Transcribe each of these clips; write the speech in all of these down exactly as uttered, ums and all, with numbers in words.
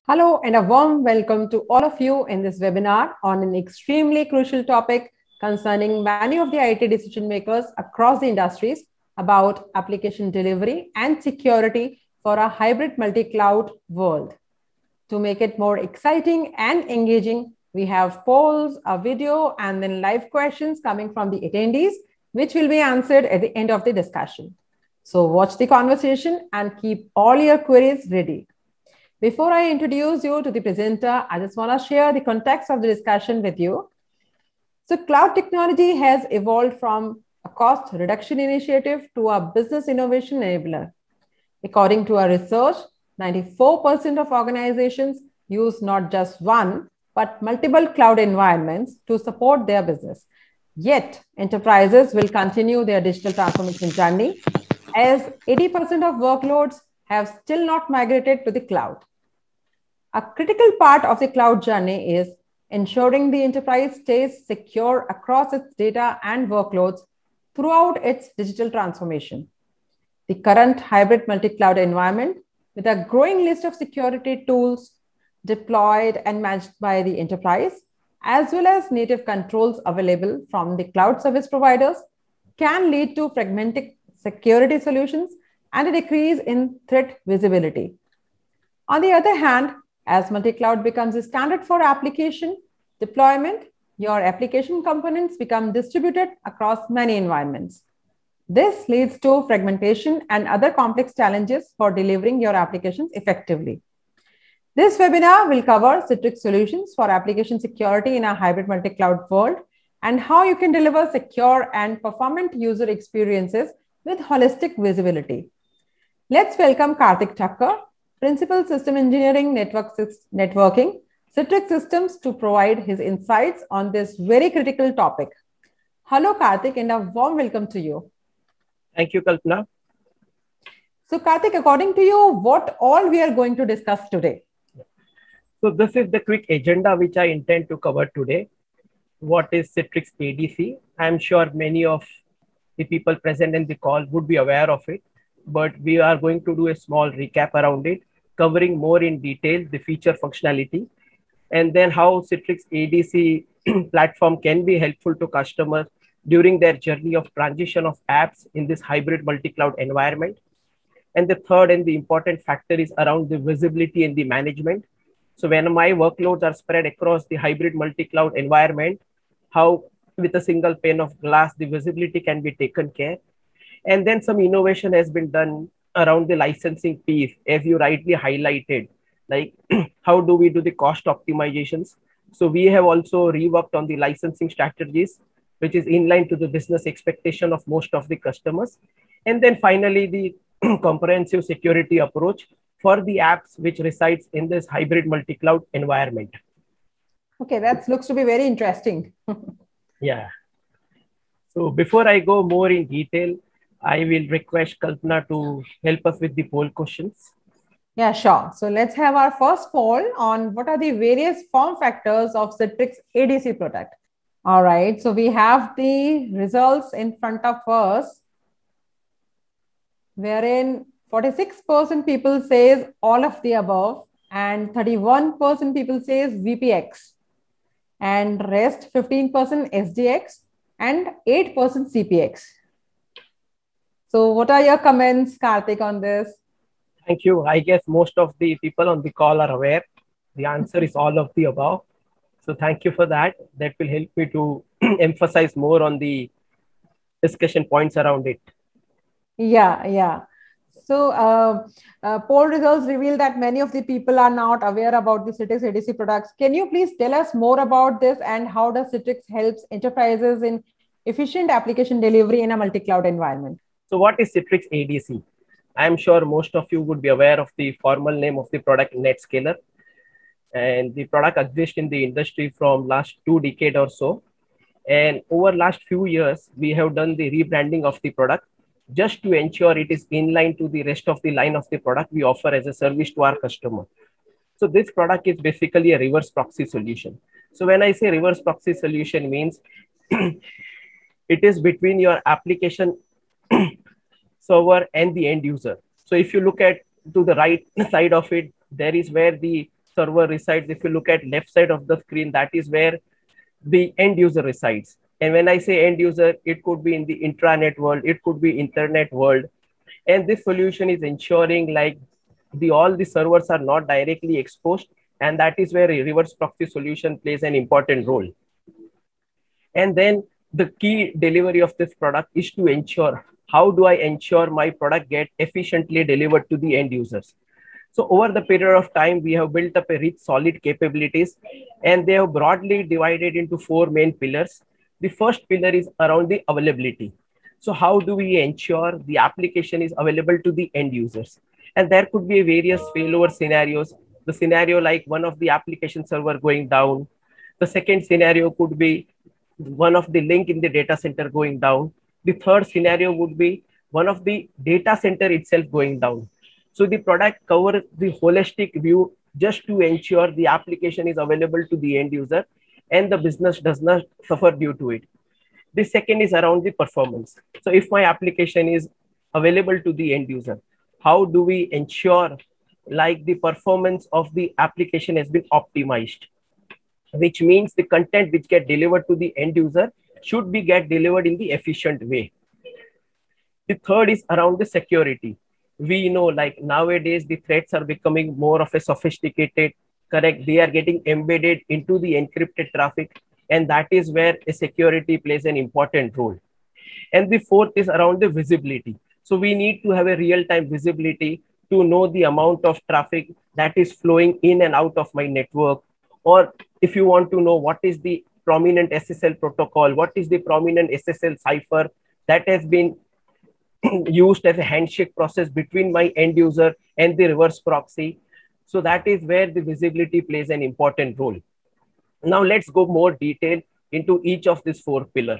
Hello and a warm welcome to all of you in this webinar on an extremely crucial topic concerning many of the I T decision makers across the industries about application delivery and security for a hybrid multi-cloud world. To make it more exciting and engaging, we have polls, a video, and then live questions coming from the attendees, which will be answered at the end of the discussion. So watch the conversation and keep all your queries ready. Before I introduce you to the presenter, I just want to share the context of the discussion with you. So cloud technology has evolved from a cost reduction initiative to a business innovation enabler. According to our research, ninety-four percent of organizations use not just one, but multiple cloud environments to support their business. Yet, enterprises will continue their digital transformation journey as eighty percent of workloads have still not migrated to the cloud. A critical part of the cloud journey is ensuring the enterprise stays secure across its data and workloads throughout its digital transformation. The current hybrid multi-cloud environment, with a growing list of security tools deployed and managed by the enterprise, as well as native controls available from the cloud service providers, can lead to fragmented security solutions and a decrease in threat visibility. On the other hand, as multi-cloud becomes a standard for application deployment, your application components become distributed across many environments. This leads to fragmentation and other complex challenges for delivering your applications effectively. This webinar will cover Citrix solutions for application security in a hybrid multi-cloud world and how you can deliver secure and performant user experiences with holistic visibility. Let's welcome Karthik Thakkar, Principal System Engineering Network Networking, Citrix Systems, to provide his insights on this very critical topic. Hello, Karthik, and a warm welcome to you. Thank you, Kalpana. So, Karthik, according to you, what all we are going to discuss today? So, this is the quick agenda which I intend to cover today. What is Citrix A D C? I'm sure many of the people present in the call would be aware of it, but we are going to do a small recap around it, covering more in detail the feature functionality, and then how Citrix A D C platform can be helpful to customers during their journey of transition of apps in this hybrid multi-cloud environment. And the third and the important factor is around the visibility and the management. So when my workloads are spread across the hybrid multi-cloud environment, how with a single pane of glass, the visibility can be taken care. And then some innovation has been done around the licensing piece, as you rightly highlighted, like how do we do the cost optimizations? So we have also reworked on the licensing strategies, which is in line to the business expectation of most of the customers. And then finally, the comprehensive security approach for the apps which resides in this hybrid multi-cloud environment. Okay, that looks to be very interesting. Yeah. So before I go more in detail, I will request Kalpana to help us with the poll questions. Yeah, sure. So let's have our first poll on what are the various form factors of Citrix A D C product. All right, so we have the results in front of us, wherein forty-six percent people says all of the above and thirty-one percent people says V P X and rest fifteen percent S D X and eight percent C P X. So what are your comments, Karthik, on this? Thank you. I guess most of the people on the call are aware. The answer is all of the above. So thank you for that. That will help me to emphasize more on the discussion points around it. Yeah, yeah. So uh, uh, poll results reveal that many of the people are not aware about the Citrix A D C products. Can you please tell us more about this and how does Citrix helps enterprises in efficient application delivery in a multi-cloud environment? So what is Citrix A D C? I'm sure most of you would be aware of the formal name of the product, NetScaler. And the product exists in the industry from last two decades or so. And over last few years, we have done the rebranding of the product just to ensure it is in line to the rest of the line of the product we offer as a service to our customer. So this product is basically a reverse proxy solution. So when I say reverse proxy solution means it is between your application server and the end user. So if you look at to the right side of it, there is where the server resides, if you look at left side of the screen, that is where the end user resides. And when I say end user, it could be in the intranet world, it could be internet world. And this solution is ensuring like the all the servers are not directly exposed. And that is where a reverse proxy solution plays an important role. And then the key delivery of this product is to ensure, how do I ensure my product get efficiently delivered to the end users? So over the period of time, we have built up a rich, solid capabilities, and they have broadly divided into four main pillars. The first pillar is around the availability. So how do we ensure the application is available to the end users? And there could be various failover scenarios. The scenario like one of the application server going down. The second scenario could be one of the link in the data center going down. The third scenario would be one of the data center itself going down. So the product covers the holistic view just to ensure the application is available to the end user and the business does not suffer due to it. The second is around the performance. So if my application is available to the end user, how do we ensure like the performance of the application has been optimized, which means the content which get delivered to the end user should be get delivered in the efficient way. The third is around the security. We know like nowadays the threats are becoming more of a sophisticated, correct? They are getting embedded into the encrypted traffic, and that is where a security plays an important role. And the fourth is around the visibility. So we need to have a real-time visibility to know the amount of traffic that is flowing in and out of my network. Or if you want to know what is the prominent S S L protocol, what is the prominent S S L cipher that has been used as a handshake process between my end user and the reverse proxy. So that is where the visibility plays an important role. Now let's go more detail into each of these four pillars.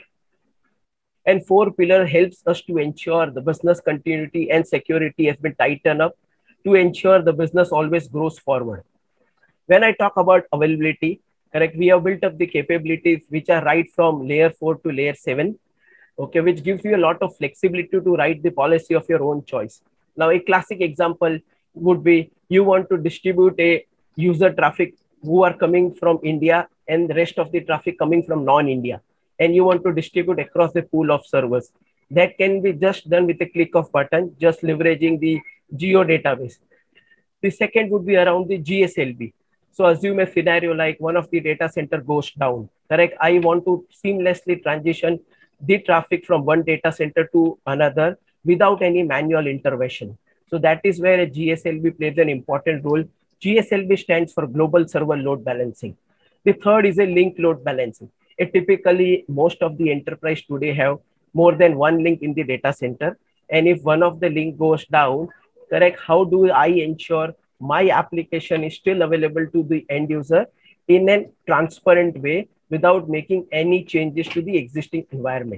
And four pillar helps us to ensure the business continuity and security has been tightened up to ensure the business always grows forward. When I talk about availability, correct, we have built up the capabilities which are right from layer four to layer seven. Okay, which gives you a lot of flexibility to write the policy of your own choice. Now, a classic example would be you want to distribute a user traffic who are coming from India and the rest of the traffic coming from non-India, and you want to distribute across the pool of servers. That can be just done with a click of button, just leveraging the geo database. The second would be around the G S L B. So assume a scenario like one of the data center goes down, correct? I want to seamlessly transition the traffic from one data center to another without any manual intervention. So that is where a G S L B plays an important role. G S L B stands for Global Server Load Balancing. The third is a link load balancing. It typically, most of the enterprise today have more than one link in the data center. And if one of the link goes down, correct, how do I ensure my application is still available to the end user in a transparent way without making any changes to the existing environment?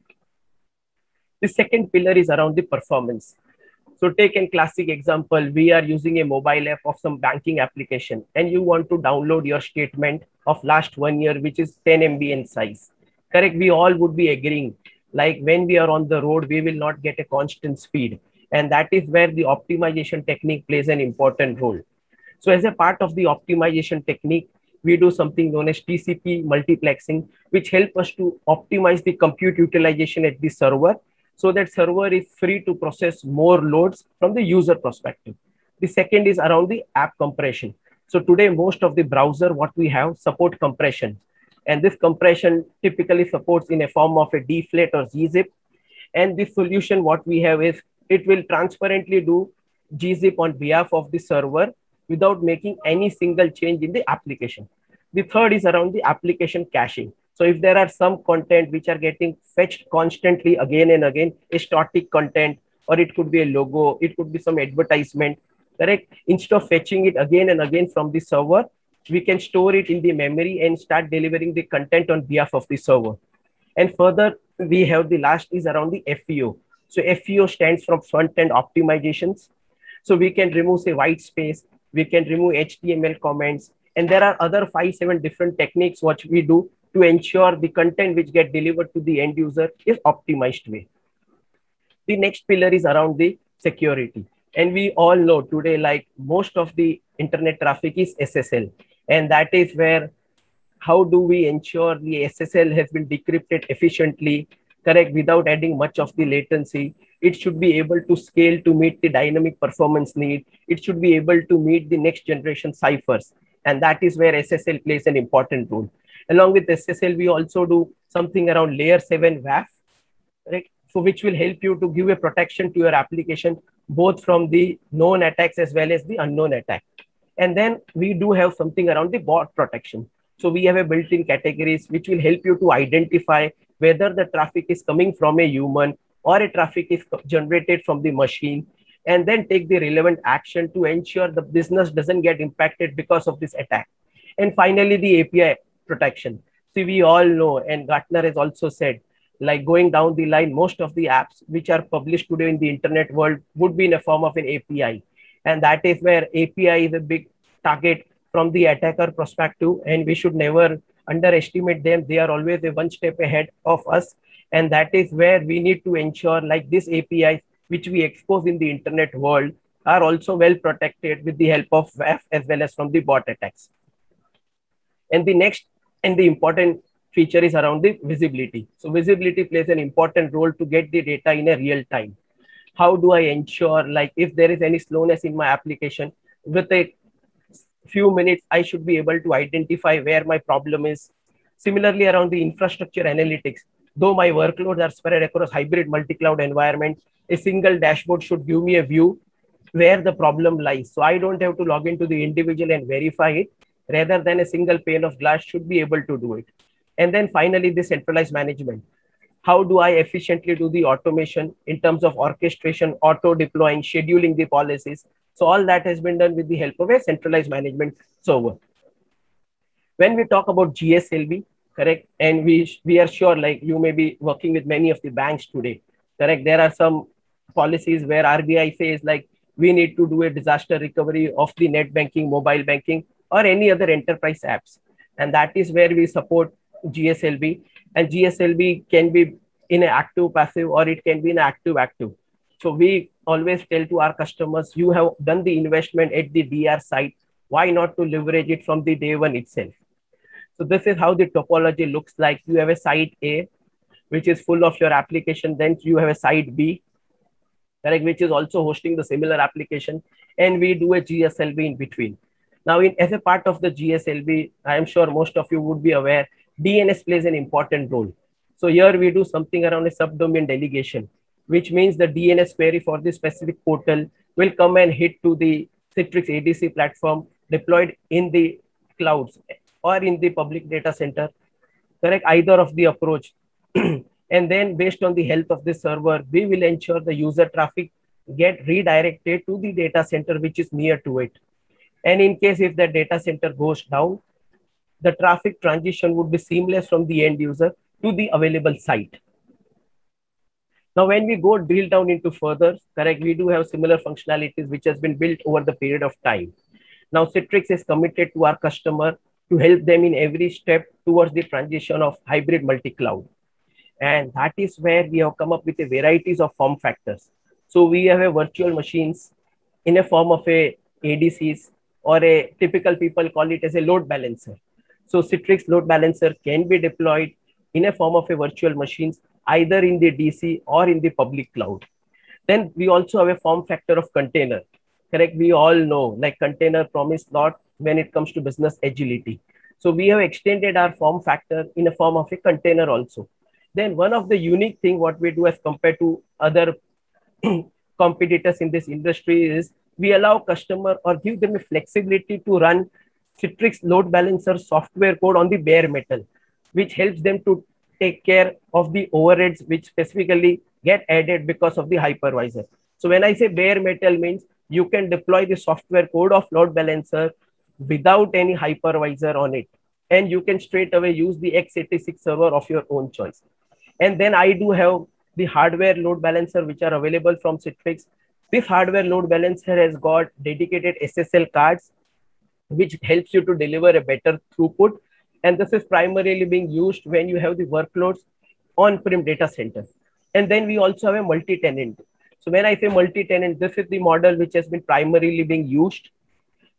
The second pillar is around the performance. So take a classic example. We are using a mobile app of some banking application and you want to download your statement of last one year, which is ten M B in size. Correct. We all would be agreeing. Like when we are on the road, we will not get a constant speed. And that is where the optimization technique plays an important role. So as a part of the optimization technique, we do something known as T C P multiplexing, which help us to optimize the compute utilization at the server, so that server is free to process more loads from the user perspective. The second is around the app compression. So today, most of the browser, what we have, support compression. And this compression typically supports in a form of a deflate or gzip. And the solution, what we have is, it will transparently do gzip on behalf of the server without making any single change in the application. The third is around the application caching. So if there are some content which are getting fetched constantly again and again, a static content, or it could be a logo, it could be some advertisement, correct? Instead of fetching it again and again from the server, we can store it in the memory and start delivering the content on behalf of the server. And further, we have the last is around the F E O. So F E O stands for front-end optimizations. So we can remove, say, white space, we can remove H T M L comments, and there are other five, seven different techniques which we do to ensure the content which get delivered to the end user is optimized way. The next pillar is around the security. And we all know today, like most of the internet traffic is S S L. And that is where, how do we ensure the S S L has been decrypted efficiently, correct, without adding much of the latency. It should be able to scale to meet the dynamic performance need. It should be able to meet the next generation ciphers. And that is where S S L plays an important role. Along with S S L, we also do something around layer seven W A F, right? So which will help you to give a protection to your application, both from the known attacks as well as the unknown attack. And then we do have something around the bot protection. So we have a built-in categories which will help you to identify whether the traffic is coming from a human or a traffic is generated from the machine, and then take the relevant action to ensure the business doesn't get impacted because of this attack. And finally, the A P I protection. See, we all know, and Gartner has also said, like going down the line, most of the apps which are published today in the internet world would be in a form of an A P I. And that is where A P I is a big target from the attacker perspective, and we should never underestimate them. They are always a one step ahead of us. And that is where we need to ensure, like this A P Is, which we expose in the internet world, are also well protected with the help of W A F as well as from the bot attacks. And the next and the important feature is around the visibility. So visibility plays an important role to get the data in a real time. How do I ensure, like if there is any slowness in my application, with a few minutes, I should be able to identify where my problem is. Similarly, around the infrastructure analytics, though my workloads are spread across hybrid multi-cloud environments, a single dashboard should give me a view where the problem lies. So I don't have to log into the individual and verify it, rather than a single pane of glass should be able to do it. And then finally, the centralized management. How do I efficiently do the automation in terms of orchestration, auto deploying, scheduling the policies? So all that has been done with the help of a centralized management server. When we talk about G S L V, correct, and we, we are sure, like you may be working with many of the banks today, correct, there are some policies where R B I says like, we need to do a disaster recovery of the net banking, mobile banking, or any other enterprise apps. And that is where we support G S L V. And G S L V can be in an active passive, or it can be in active active. So we always tell to our customers, you have done the investment at the D R site, why not to leverage it from the day one itself? So this is how the topology looks like. You have a site A, which is full of your application. Then you have a site B, correct, which is also hosting the similar application. And we do a G S L V in between. Now, in, as a part of the G S L V, I am sure most of you would be aware, D N S plays an important role. So here we do something around a subdomain delegation, which means the D N S query for this specific portal will come and hit to the Citrix A D C platform deployed in the clouds or in the public data center, correct, either of the approach. And then based on the health of the server, we will ensure the user traffic get redirected to the data center, which is near to it. And in case if the data center goes down, the traffic transition would be seamless from the end user to the available site. Now, when we go drill down into further, correct, we do have similar functionalities which has been built over the period of time. Now, Citrix is committed to our customer to help them in every step towards the transition of hybrid multi-cloud. And that is where we have come up with a varieties of form factors. So we have a virtual machines in a form of a A D Cs, or a typical people call it as a load balancer. So Citrix load balancer can be deployed in a form of a virtual machines, either in the D C or in the public cloud. Then we also have a form factor of container, correct? We all know like container promise lot when it comes to business agility. So we have extended our form factor in a form of a container also. Then one of the unique thing what we do as compared to other competitors in this industry is we allow customer or give them a flexibility to run Citrix load balancer software code on the bare metal, which helps them to take care of the overheads which specifically get added because of the hypervisor. So when I say bare metal means you can deploy the software code of load balancer without any hypervisor on it. And you can straight away use the x eighty-six server of your own choice. And then I do have the hardware load balancer which are available from Citrix. This hardware load balancer has got dedicated S S L cards, which helps you to deliver a better throughput. And this is primarily being used when you have the workloads on-prem data center. And then we also have a multi-tenant. So when I say multi-tenant, this is the model which has been primarily being used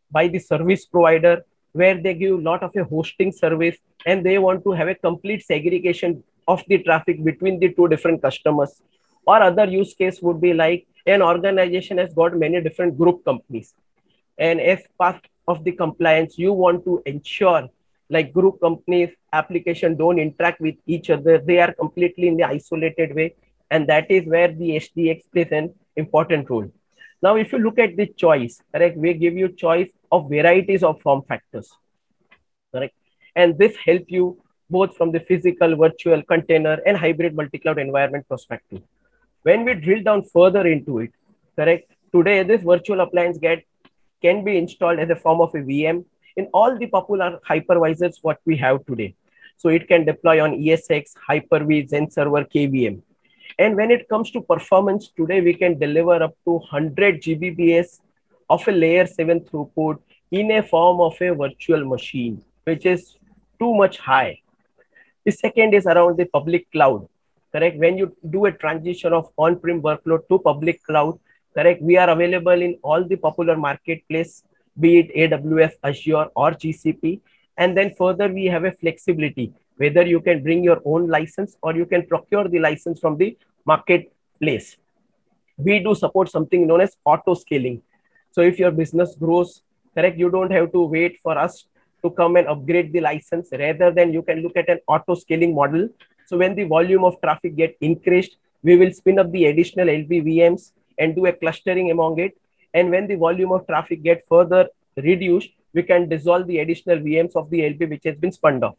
by the service provider, where they give a lot of a hosting service and they want to have a complete segregation of the traffic between the two different customers. Or other use case would be like an organization has got many different group companies. And as part of the compliance, you want to ensure like group companies application don't interact with each other. They are completely in the isolated way. And that is where the H D X plays an important role. Now, if you look at the choice, correct, we give you choice of varieties of form factors, correct? And this help you both from the physical, virtual, container, and hybrid multi-cloud environment perspective. When we drill down further into it, correct, today this virtual appliance get can be installed as a form of a V M in all the popular hypervisors what we have today. So it can deploy on E S X, Hyper-V, Zen Server, K V M. And when it comes to performance, today we can deliver up to one hundred G B P S of a layer seven throughput in a form of a virtual machine, which is too much high. The second is around the public cloud, correct? When you do a transition of on-prem workload to public cloud, correct, we are available in all the popular marketplace, be it A W S, Azure, or G C P. And then further, we have a flexibility, whether you can bring your own license or you can procure the license from the marketplace. We do support something known as auto scaling. So if your business grows, correct, you don't have to wait for us to come and upgrade the license. Rather than you can look at an auto scaling model. So when the volume of traffic get increased, we will spin up the additional L P V Ms and do a clustering among it. And when the volume of traffic get further reduced, we can dissolve the additional V Ms of the L P which has been spun off.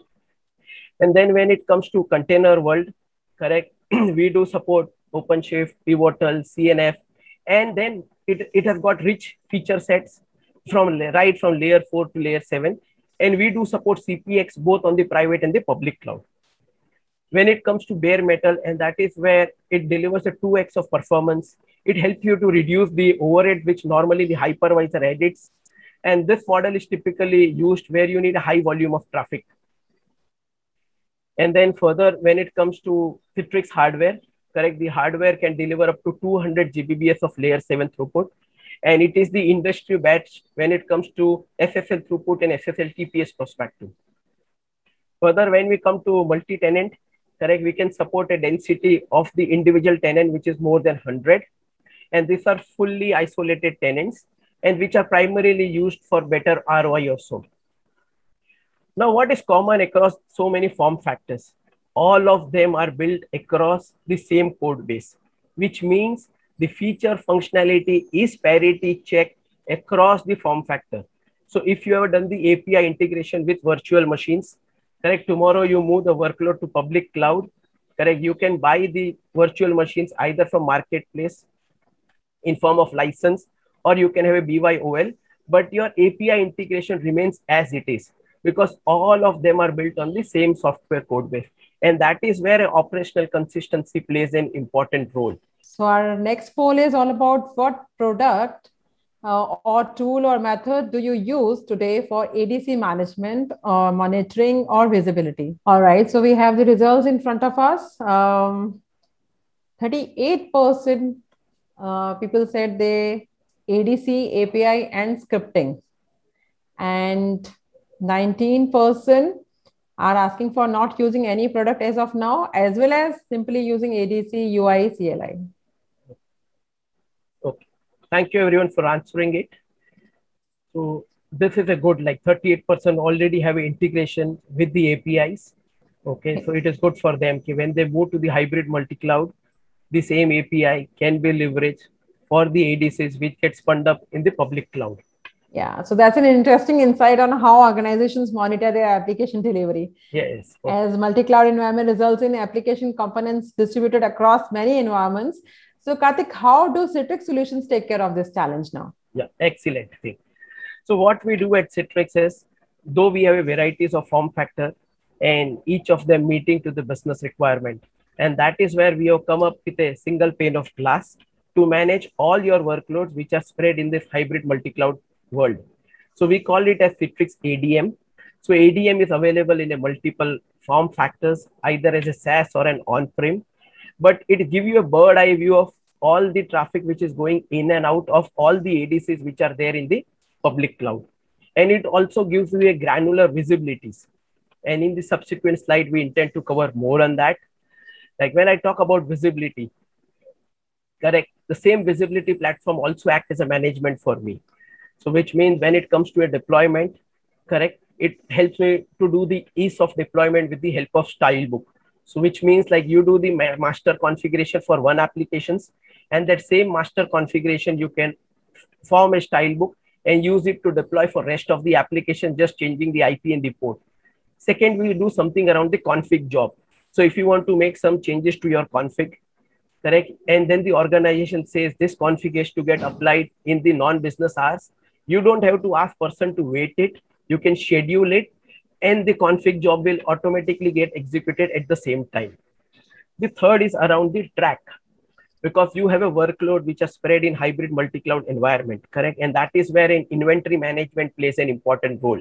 And then when it comes to container world, correct, we do support OpenShift, Pivotal, C N F, and then it, it has got rich feature sets from right from layer four to layer seven. And we do support C P X both on the private and the public cloud. When it comes to bare metal, and that is where it delivers a two X of performance. It helps you to reduce the overhead, which normally the hypervisor edits. And this model is typically used where you need a high volume of traffic. And then further, when it comes to Citrix hardware, correct, the hardware can deliver up to two hundred G B P S of layer seven throughput. And it is the industry batch when it comes to S S L throughput and S S L T P S perspective. Further, when we come to multi-tenant, correct, we can support a density of the individual tenant, which is more than one hundred. And these are fully isolated tenants and which are primarily used for better R O I or so. Now, what is common across so many form factors? All of them are built across the same code base, which means the feature functionality is parity checked across the form factor. So if you have done the A P I integration with virtual machines, correct, tomorrow you move the workload to public cloud, correct, you can buy the virtual machines either from marketplace in form of license, or you can have a B Y O L, but your A P I integration remains as it is because all of them are built on the same software code base. And that is where operational consistency plays an important role. So our next poll is all about what product uh, or tool or method do you use today for A D C management or monitoring or visibility? All right, so we have the results in front of us. Um, thirty-eight percent uh, people said they A D C, A P I and scripting. And nineteen percent are asking for not using any product as of now, as well as simply using A D C, U I, C L I. Okay. Thank you everyone for answering it. So this is a good, like thirty-eight percent already have an integration with the A P Is. Okay. So it is good for them. When they move to the hybrid multi-cloud, the same A P I can be leveraged for the A D Cs which get spun up in the public cloud. Yeah, so that's an interesting insight on how organizations monitor their application delivery. Yes. As multi-cloud environment results in application components distributed across many environments. So Karthik, how do Citrix solutions take care of this challenge now? Yeah, excellent thing. So what we do at Citrix is, though we have a varieties of form factor and each of them meeting to the business requirement. And that is where we have come up with a single pane of glass to manage all your workloads which are spread in this hybrid multi-cloud world. So we call it as Citrix A D M. So A D M is available in a multiple form factors, either as a SaaS or an on-prem, but it gives you a bird eye view of all the traffic which is going in and out of all the A D Cs which are there in the public cloud. And it also gives you a granular visibilities. And in the subsequent slide, we intend to cover more on that. Like when I talk about visibility, correct, the same visibility platform also acts as a management for me. So which means when it comes to a deployment, correct, it helps me to do the ease of deployment with the help of Stylebook. So which means like you do the ma master configuration for one applications, and that same master configuration, you can form a Stylebook and use it to deploy for rest of the application, just changing the I P and the port. Second, we do something around the config job. So if you want to make some changes to your config, correct, and then the organization says this config is to get applied in the non-business hours, you don't have to ask person to wait it. You can schedule it, and the config job will automatically get executed at the same time. The third is around the track, because you have a workload which is spread in hybrid multi-cloud environment, correct? And that is where an inventory management plays an important role.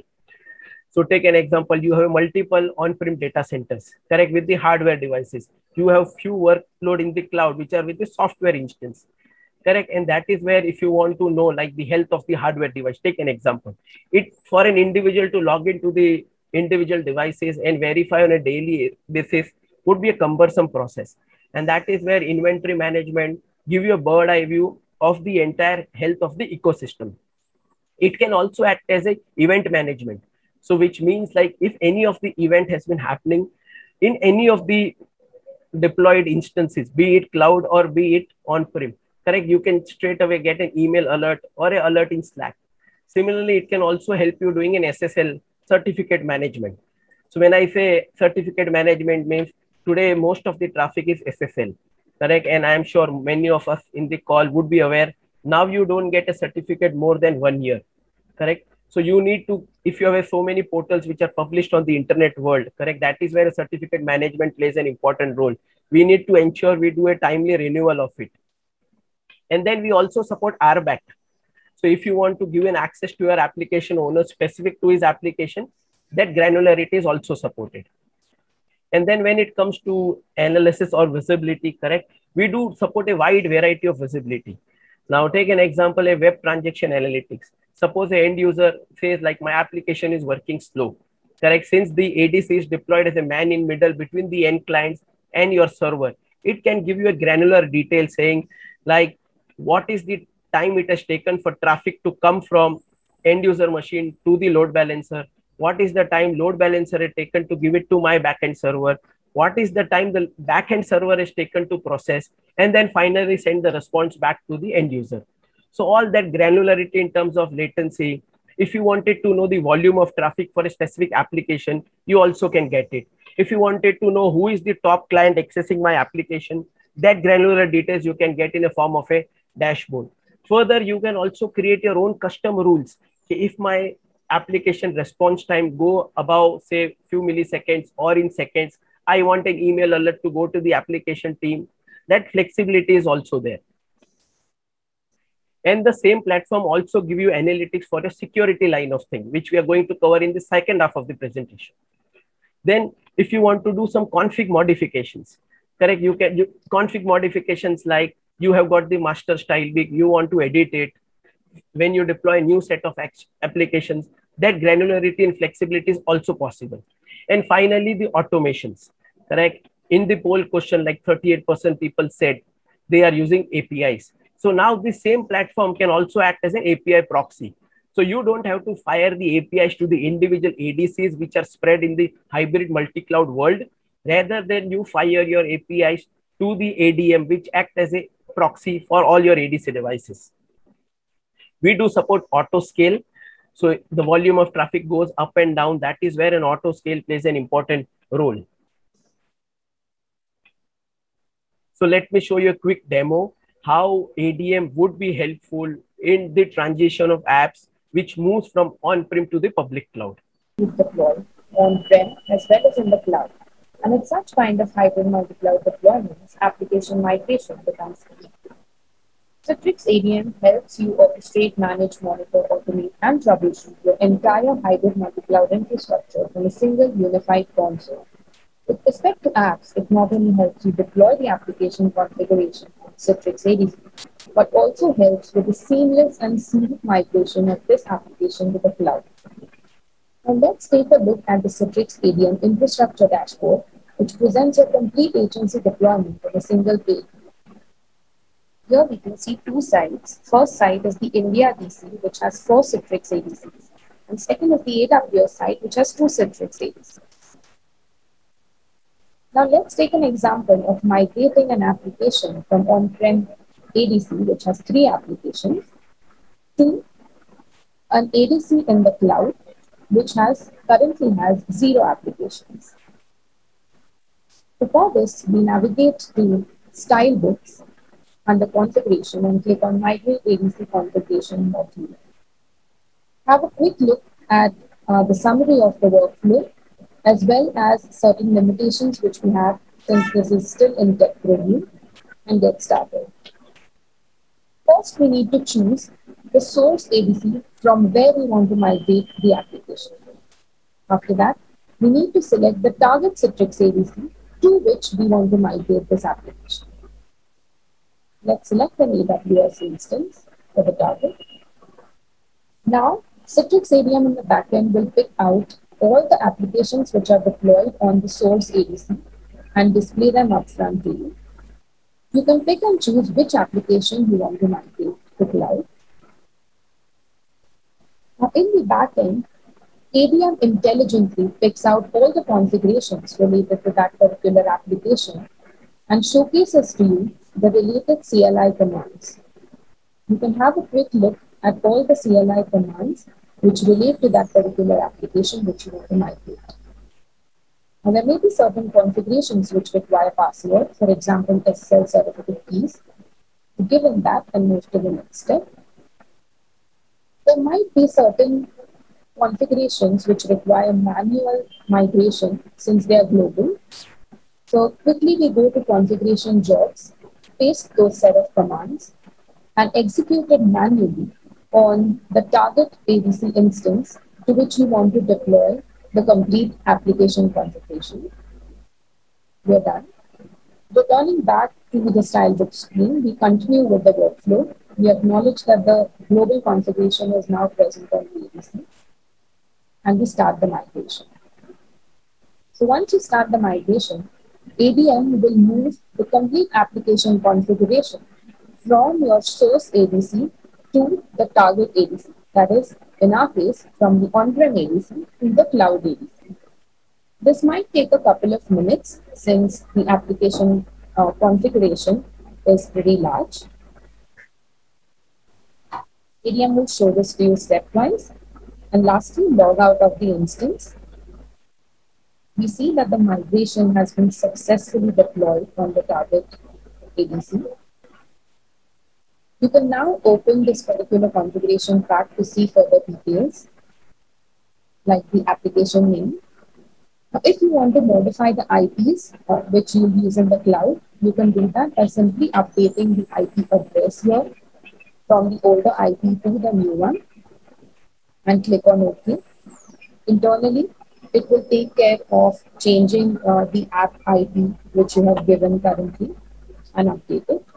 So take an example, you have multiple on-prem data centers, correct, with the hardware devices. You have few workload in the cloud, which are with the software instance, correct? And that is where if you want to know like the health of the hardware device, take an example. It for an individual to log into the individual devices and verify on a daily basis would be a cumbersome process. And that is where inventory management give you a bird eye view of the entire health of the ecosystem. It can also act as a event management. So which means like if any of the event has been happening in any of the deployed instances, be it cloud or be it on-prem, correct, you can straight away get an email alert or an alert in Slack. Similarly, it can also help you doing an S S L, certificate management. So when I say certificate management means today most of the traffic is S S L, correct? And I'm sure many of us in the call would be aware, now you don't get a certificate more than one year, correct? So you need to, if you have so many portals which are published on the internet world, correct, that is where a certificate management plays an important role. We need to ensure we do a timely renewal of it. And then we also support R B A C. So if you want to give an access to your application owner specific to his application, that granularity is also supported. And then when it comes to analysis or visibility, correct, we do support a wide variety of visibility. Now take an example, a web transaction analytics. Suppose the end user says like my application is working slow, correct? Since the A D C is deployed as a man in middle between the end clients and your server, it can give you a granular detail saying like what is the time it has taken for traffic to come from end user machine to the load balancer. What is the time load balancer has taken to give it to my backend server? What is the time the backend server is taken to process? And then finally send the response back to the end user. So all that granularity in terms of latency, if you wanted to know the volume of traffic for a specific application, you also can get it. If you wanted to know who is the top client accessing my application, that granular details you can get in a form of a dashboard. Further, you can also create your own custom rules. If my application response time go above say few milliseconds or in seconds, I want an email alert to go to the application team. That flexibility is also there. And the same platform also give you analytics for a security line of thing, which we are going to cover in the second half of the presentation. Then if you want to do some config modifications, correct, you can do config modifications like you have got the master style big, you want to edit it. When you deploy a new set of applications, that granularity and flexibility is also possible. And finally, the automations, correct? In the poll question, like thirty-eight percent people said they are using A P Is. So now the same platform can also act as an A P I proxy. So you don't have to fire the A P Is to the individual A D Cs which are spread in the hybrid multi-cloud world. Rather than you fire your A P Is to the A D M which act as a proxy for all your A D C devices. We do support auto scale. So the volume of traffic goes up and down. That is where an auto scale plays an important role. So let me show you a quick demo how A D M would be helpful in the transition of apps which moves from on-prem to the public cloud. Deployed on-prem as well as in the cloud. And in such kind of hybrid multi-cloud deployments, application migration becomes key. Citrix A D M helps you orchestrate, manage, monitor, automate, and troubleshoot your entire hybrid multi-cloud infrastructure from a single unified console. With respect to apps, it not only helps you deploy the application configuration from Citrix A D C, but also helps with the seamless and smooth migration of this application to the cloud. Now let's take a look at the Citrix A D M infrastructure dashboard, which presents a complete agency deployment on a single page. Here we can see two sites. First site is the India D C, which has four Citrix A D Cs. And second is the A W S site, which has two Citrix A D Cs. Now let's take an example of migrating an application from on-prem A D C, which has three applications, to an A D C in the cloud, which has currently has zero applications. To for this, we navigate to Stylebooks under configuration and click on Migrate A D C Configuration module. Have a quick look at uh, the summary of the workflow, as well as certain limitations which we have since this is still in tech review, and get started. First, we need to choose the source A D C from where we want to migrate the application. After that, we need to select the target Citrix A D C to which we want to migrate this application. Let's select an A W S instance for the target. Now, Citrix A D M in the backend will pick out all the applications which are deployed on the source A D C and display them upfront to you. You can pick and choose which application you want to migrate to cloud. Now, in the backend, A D M intelligently picks out all the configurations related to that particular application and showcases to you the related C L I commands. You can have a quick look at all the C L I commands which relate to that particular application which you want to migrate. Now, there may be certain configurations which require password, for example, S S L certificate keys. Given that, and move to the next step. There might be certain configurations which require manual migration since they are global. So quickly we go to configuration jobs, paste those set of commands, and execute it manually on the target A D C instance to which you want to deploy the complete application configuration. We're done. Returning back to the Stylebook screen, we continue with the workflow. We acknowledge that the global configuration is now present on the A D C, and we start the migration. So once you start the migration, A D M will move the complete application configuration from your source A D C to the target A D C. That is, in our case, from the on-prem A D C to the cloud A D C. This might take a couple of minutes since the application uh, configuration is pretty large. A D M will show this to you stepwise. And lastly, log out of the instance. We see that the migration has been successfully deployed on the target A D C. You can now open this particular configuration pack to see further details, like the application name. Now, if you want to modify the I Ps uh, which you use in the cloud, you can do that by simply updating the I P address here from the older I P to the new one, and click on OK. Internally, it will take care of changing uh, the app I P which you have given currently and update it.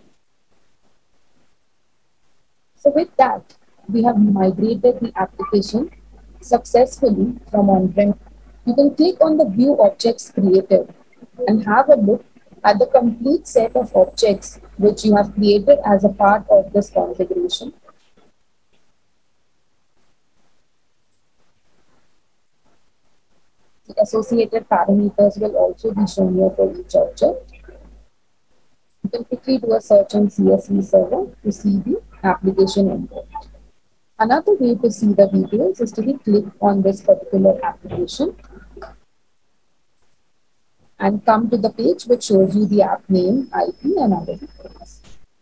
So with that, we have migrated the application successfully from on-prem. You can click on the View Objects Created and have a look at the complete set of objects which you have created as a part of this configuration. The associated parameters will also be shown here for each object. You can quickly do a search on C S V server to see the application import. Another way to see the details is to click on this particular application and come to the page which shows you the app name, I P, and other details.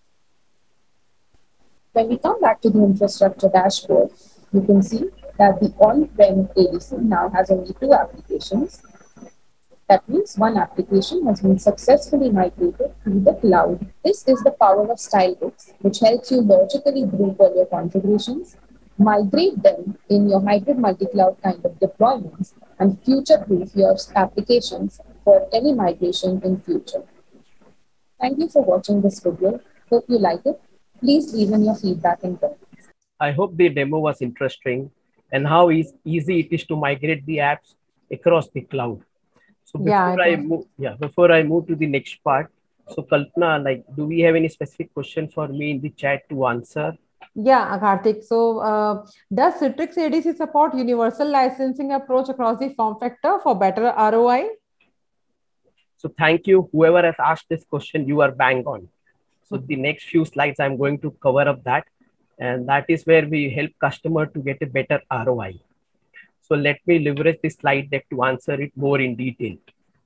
When we come back to the infrastructure dashboard, you can see that the on-prem A D C now has only two applications. That means one application has been successfully migrated to the cloud. This is the power of Stylebooks, which helps you logically group all your configurations, migrate them in your hybrid multi-cloud kind of deployments, and future-proof your applications for any migration in future. Thank you for watching this video. Hope you like it. Please leave in your feedback in comments. I hope the demo was interesting and how is easy it is to migrate the apps across the cloud. So Yeah, before it I was. move, yeah, before I move to the next part, so Kalpana, like, do we have any specific question for me in the chat to answer? Yeah, Karthik. So, uh, does Citrix A D C support universal licensing approach across the form factor for better R O I? So thank you, whoever has asked this question, you are bang on. So the next few slides, I'm going to cover up that. And that is where we help customer to get a better R O I. So let me leverage this slide deck to answer it more in detail.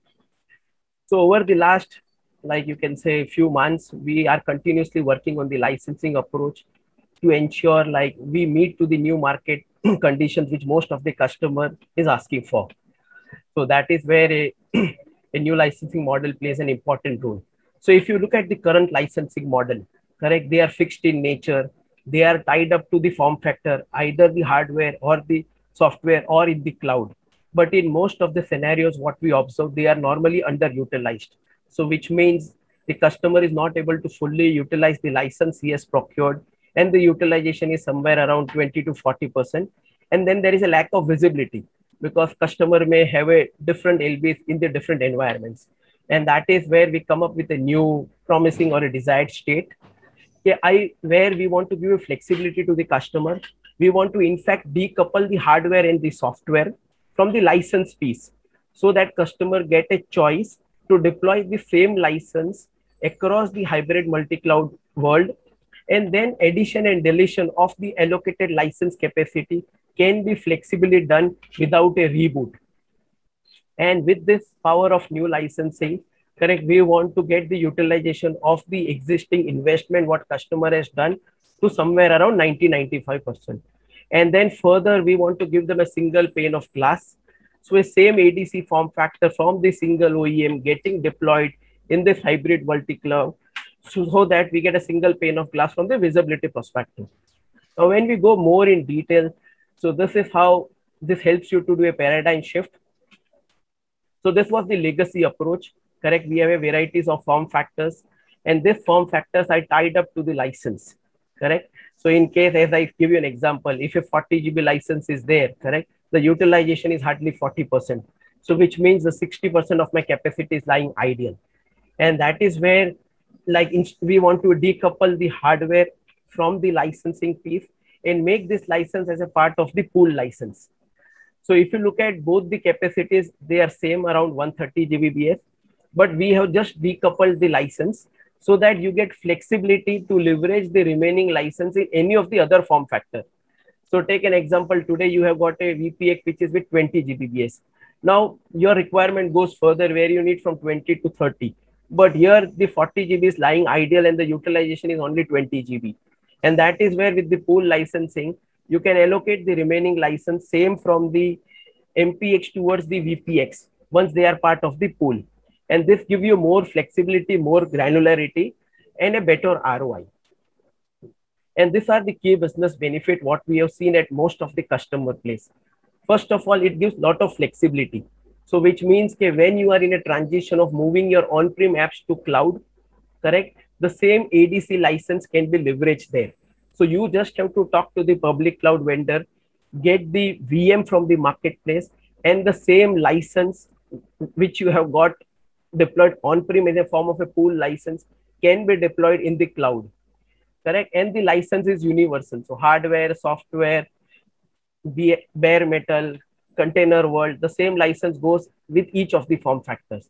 So over the last, like you can say, few months, we are continuously working on the licensing approach to ensure like we meet to the new market conditions which most of the customer is asking for. So that is where a, a new licensing model plays an important role. So if you look at the current licensing model, correct, they are fixed in nature. They are tied up to the form factor, either the hardware or the software or in the cloud. But in most of the scenarios, what we observe, they are normally underutilized. So which means the customer is not able to fully utilize the license he has procured, and the utilization is somewhere around twenty to forty percent. And then there is a lack of visibility because customer may have a different L Bs in the different environments. And that is where we come up with a new promising or a desired state. Yeah, I, where we want to give a flexibility to the customer. We want to in fact decouple the hardware and the software from the license piece so that customer get a choice to deploy the same license across the hybrid multi-cloud world. And then addition and deletion of the allocated license capacity can be flexibly done without a reboot. And with this power of new licensing, correct, we want to get the utilization of the existing investment what customer has done to somewhere around ninety to ninety-five percent. And then further, we want to give them a single pane of glass. So a same A D C form factor from the single O E M getting deployed in this hybrid multi-cloud so, so that we get a single pane of glass from the visibility perspective. Now, when we go more in detail, so this is how this helps you to do a paradigm shift. So this was the legacy approach, correct? We have a varieties of form factors, and this form factors are tied up to the license, correct? So in case, as I give you an example, if a forty G B license is there, correct, the utilization is hardly forty percent. So which means the sixty percent of my capacity is lying idle. And that is where like we want to decouple the hardware from the licensing piece and make this license as a part of the pool license. So if you look at both the capacities, they are same around one hundred thirty G B P S, but we have just decoupled the license so that you get flexibility to leverage the remaining license in any of the other form factor. So take an example, today you have got a V P X which is with twenty G B P S. Now your requirement goes further where you need from twenty to thirty. But here the forty G B is lying idle and the utilization is only twenty G B. And that is where with the pool licensing, you can allocate the remaining license same from the M P X towards the V P X once they are part of the pool. And this gives you more flexibility, more granularity, and a better R O I. And these are the key business benefit what we have seen at most of the customer place. First of all, it gives a lot of flexibility. So which means that when you are in a transition of moving your on-prem apps to cloud, correct, the same A D C license can be leveraged there. So you just have to talk to the public cloud vendor, get the V M from the marketplace, and the same license which you have got deployed on-prem in a form of a pool license can be deployed in the cloud, correct? And the license is universal. So hardware, software, the bare metal, container world, the same license goes with each of the form factors.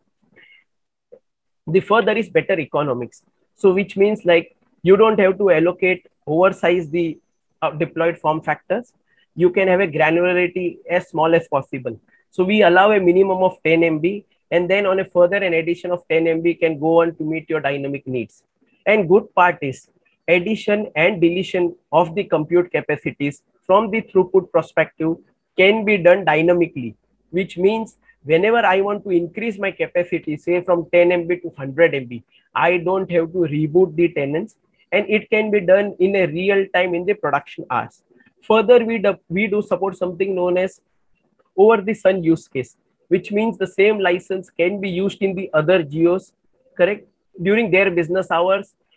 The further is better economics. So which means like you don't have to allocate, oversize the uh, deployed form factors. You can have a granularity as small as possible. So we allow a minimum of ten M B, and then on a further an addition of ten M B can go on to meet your dynamic needs. And good part is addition and deletion of the compute capacities from the throughput perspective can be done dynamically, which means whenever I want to increase my capacity, say from ten M B to one hundred M B, I don't have to reboot the tenants, and it can be done in a real time in the production hours. Further, we do, we do support something known as over the sun use case, which means the same license can be used in the other geos, correct, during their business hours,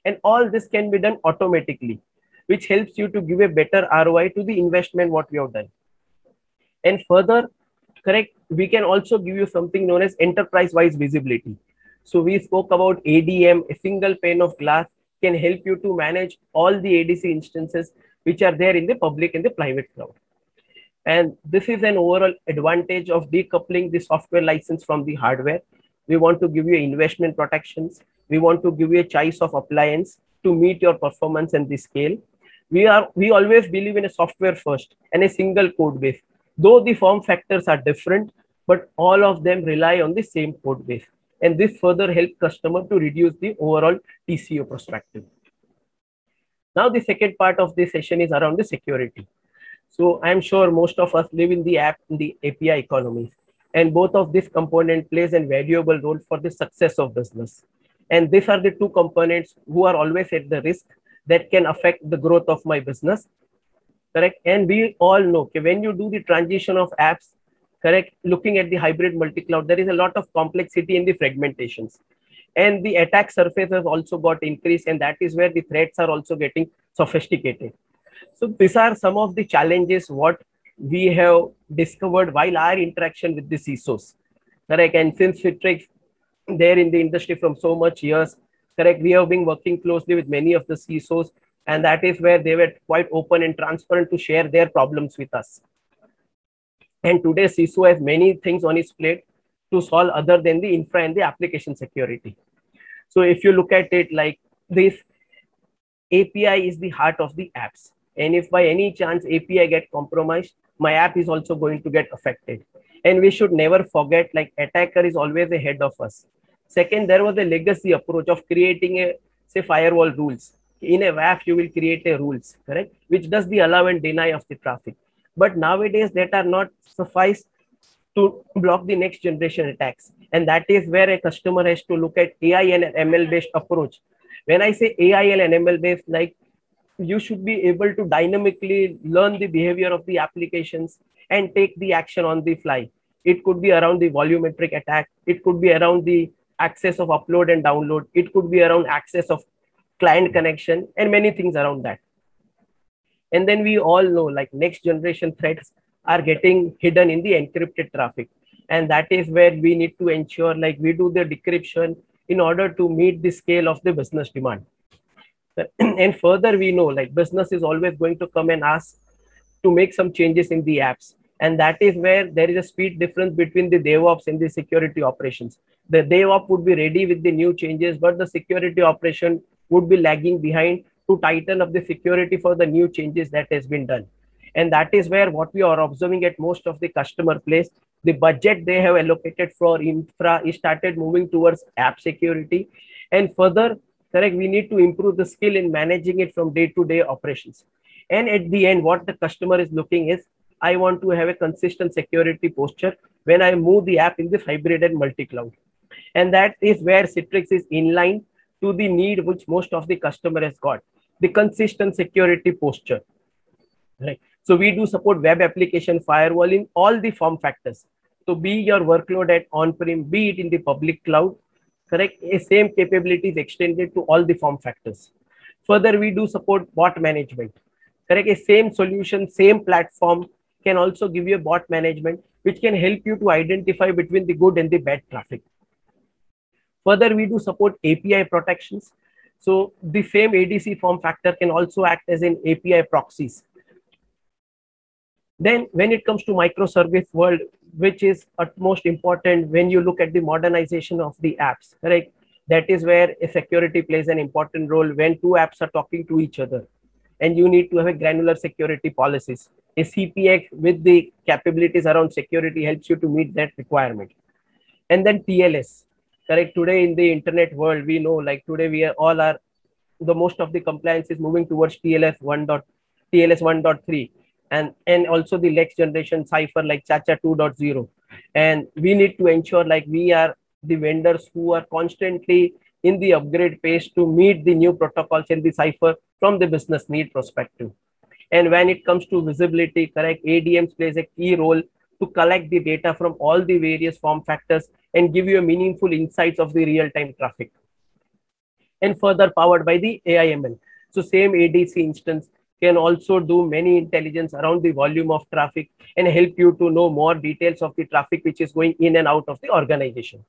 And all this can be done automatically, which helps you to give a better R O I to the investment what we have done. And further, correct, we can also give you something known as enterprise-wise visibility. So we spoke about A D M, a single pane of glass can help you to manage all the A D C instances which are there in the public and the private cloud. And this is an overall advantage of decoupling the software license from the hardware. We want to give you investment protections. We want to give you a choice of appliance to meet your performance and the scale. We are we always believe in a software first and a single code base. Though the form factors are different, but all of them rely on the same code base. And this further helps customer to reduce the overall T C O perspective. Now, the second part of this session is around the security. So I'm sure most of us live in the app in the A P I economy, and both of these components plays a valuable role for the success of business. And these are the two components who are always at the risk that can affect the growth of my business. Correct. And we all know okay, when you do the transition of apps, correct, looking at the hybrid multi-cloud, there is a lot of complexity in the fragmentations. And the attack surface has also got increased, and that is where the threats are also getting sophisticated. So these are some of the challenges what we have discovered while our interaction with the C I S Os. Correct. And since Citrix there in the industry from so much years, correct, we have been working closely with many of the C I S Os, and that is where they were quite open and transparent to share their problems with us. And today C I S O has many things on his plate to solve other than the infra and the application security. So if you look at it like this, A P I is the heart of the apps. And if by any chance A P I get compromised, my app is also going to get affected. And we should never forget, like, attacker is always ahead of us. Second, there was a legacy approach of creating a, say, firewall rules. In a W A F, you will create a rules, correct, which does the allow and deny of the traffic. But nowadays, that are not suffice to block the next generation attacks. And that is where a customer has to look at A I and M L-based approach. When I say A I and M L-based, like, you should be able to dynamically learn the behavior of the applications and take the action on the fly. It could be around the volumetric attack. It could be around the access of upload and download. It could be around access of client connection and many things around that. And then we all know, like, next generation threats are getting hidden in the encrypted traffic. And that is where we need to ensure, like, we do the decryption in order to meet the scale of the business demand. And further, we know, like, business is always going to come and ask to make some changes in the apps. And that is where there is a speed difference between the DevOps and the security operations. The DevOps would be ready with the new changes, but the security operation would be lagging behind to tighten up the security for the new changes that has been done. And that is where what we are observing at most of the customer place, the budget they have allocated for infra is started moving towards app security. And further, correct, we need to improve the skill in managing it from day-to-day operations. And at the end, what the customer is looking is, I want to have a consistent security posture when I move the app in this hybrid and multi-cloud. And that is where Citrix is in line to the need which most of the customer has got, the consistent security posture. Right. So we do support web application firewall in all the form factors. So be your workload at on-prem, be it in the public cloud, correct, a same capability is extended to all the form factors. Further, we do support bot management, correct, a same solution, same platform can also give you a bot management, which can help you to identify between the good and the bad traffic. Further, we do support A P I protections. So the same A D C form factor can also act as an A P I proxies. Then when it comes to microservice world, which is utmost important when you look at the modernization of the apps, correct? That is where a security plays an important role when two apps are talking to each other. And you need to have a granular security policies. A C P X with the capabilities around security helps you to meet that requirement. And then T L S, correct? Today in the internet world, we know, like, today we are all are, the most of the compliance is moving towards T L S one point three. And, and also the next generation cipher like Chacha two point zero. And we need to ensure, like, we are the vendors who are constantly in the upgrade phase to meet the new protocols in the cipher from the business need perspective. And when it comes to visibility, correct, A D Ms plays a key role to collect the data from all the various form factors and give you a meaningful insights of the real-time traffic. and further powered by the A I M L. So same A D C instance can also do many intelligence around the volume of traffic and help you to know more details of the traffic which is going in and out of the organization.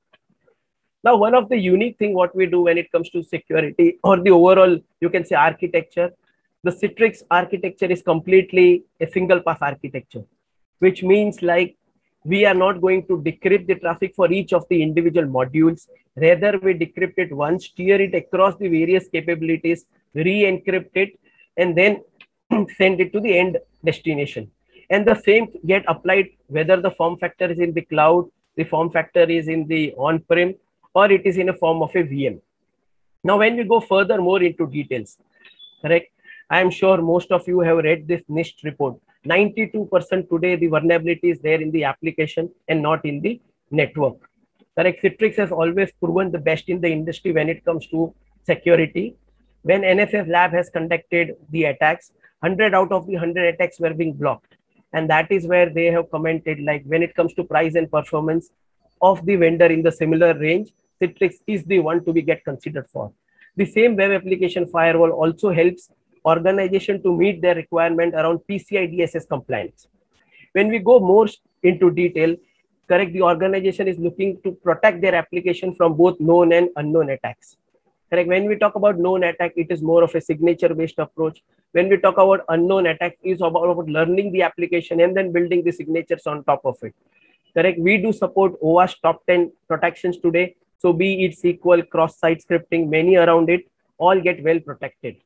Now, one of the unique thing what we do when it comes to security or the overall, you can say architecture, the Citrix architecture is completely a single pass architecture, which means like we are not going to decrypt the traffic for each of the individual modules. Rather, we decrypt it once, steer it across the various capabilities, re-encrypt it, and then send it to the end destination. And the same get applied whether the form factor is in the cloud, the form factor is in the on-prem, or it is in a form of a V M. Now, when we go further more into details, correct? I am sure most of you have read this NIST report. ninety-two percent today, the vulnerability is there in the application and not in the network. Correct? Citrix has always proven the best in the industry when it comes to security. When N S S Lab has conducted the attacks, one hundred out of the one hundred attacks were being blocked. And that is where they have commented, like when it comes to price and performance of the vendor in the similar range, Citrix is the one to be get considered for. The same web application firewall also helps organization to meet their requirement around P C I D S S compliance. When we go more into detail, correct, the organization is looking to protect their application from both known and unknown attacks. Correct. When we talk about known attack, it is more of a signature-based approach. When we talk about unknown attack, it is about, about learning the application and then building the signatures on top of it. Correct. We do support O WASP top ten protections today. So be it S Q L, cross-site scripting, many around it, all get well protected.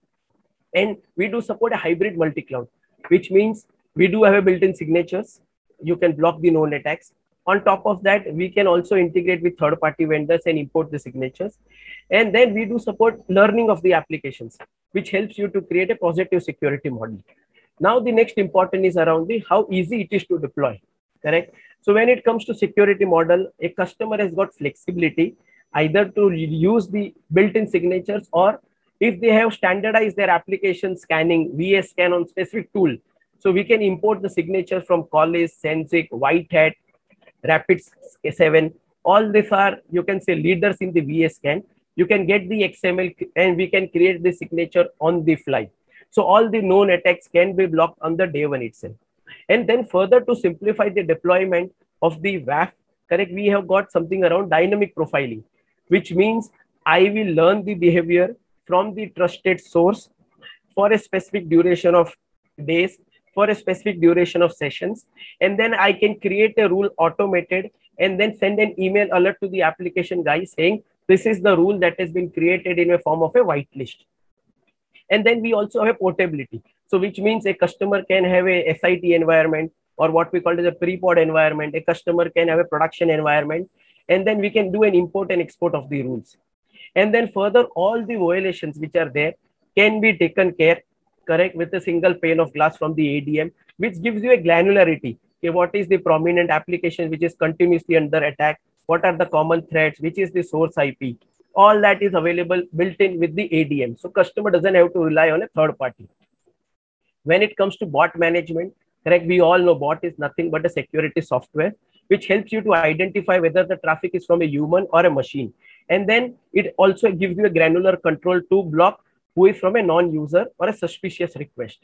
And we do support a hybrid multi-cloud, which means we do have a built-in signatures. You can block the known attacks. On top of that, we can also integrate with third-party vendors and import the signatures. And then we do support learning of the applications, which helps you to create a positive security model. Now, the next important is around the how easy it is to deploy. Correct. So when it comes to security model, a customer has got flexibility either to use the built-in signatures, or if they have standardized their application scanning, V S scan on specific tool. So we can import the signatures from Qualys, Sensic, White Hat, Rapid seven. All these are, you can say, leaders in the V S scan. You can get the X M L and we can create the signature on the fly. So all the known attacks can be blocked on the day one itself. And then further to simplify the deployment of the W A F, correct, we have got something around dynamic profiling, which means I will learn the behavior from the trusted source for a specific duration of days, for a specific duration of sessions. And then I can create a rule automated and then send an email alert to the application guy saying, this is the rule that has been created in a form of a whitelist. And then we also have portability. So which means a customer can have a S I T environment, or what we call as a pre-pod environment. A customer can have a production environment, and then we can do an import and export of the rules. And then further, all the violations which are there can be taken care, correct, with a single pane of glass from the A D M, which gives you a granularity. Okay, what is the prominent application which is continuously under attack? What are the common threats? Which is the source I P? All that is available built in with the A D M. So customer doesn't have to rely on a third party. When it comes to bot management, correct, we all know bot is nothing but a security software, which helps you to identify whether the traffic is from a human or a machine. And then it also gives you a granular control to block who is from a non-user or a suspicious request.